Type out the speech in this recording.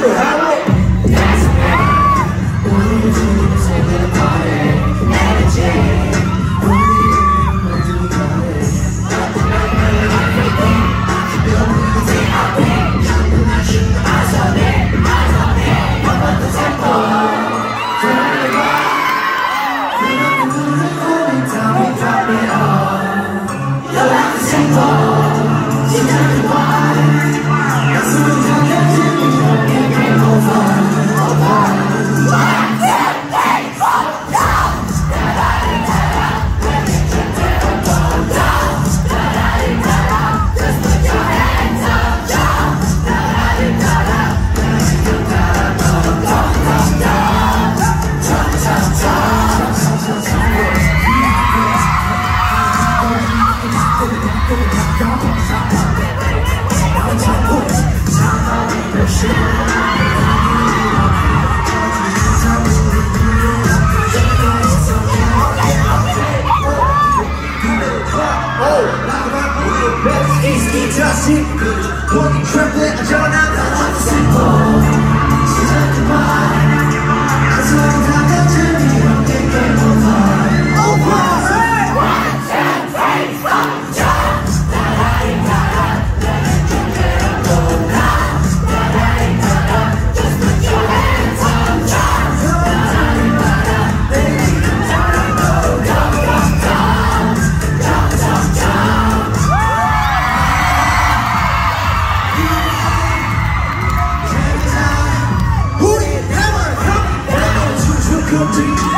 Walking trembling, I don't know how to simple. 시작 그만. 가슴을 닫아 재미없게 game over. Over. 1, 2, 3, stop, jump. 나라리 따라, 내가 준비를 몰라. 나라리 따라, just put your hands up, jump. 나라리 따라, 내 이름 따라, go, jump, jump, jump, jump, jump, jump. Come to